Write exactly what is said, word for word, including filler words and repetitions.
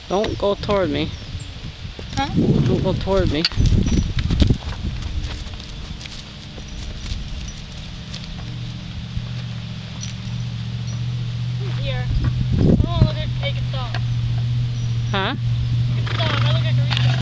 Don't go toward me. Huh? Don't go toward me. He's here. Oh, look at take a stop. Huh?